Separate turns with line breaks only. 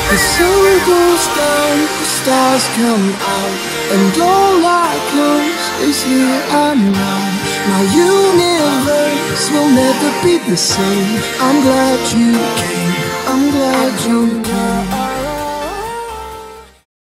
The sun goes down, the stars come out, and all that comes is here and now. My universe will never be the same. I'm glad you came, I'm glad you came.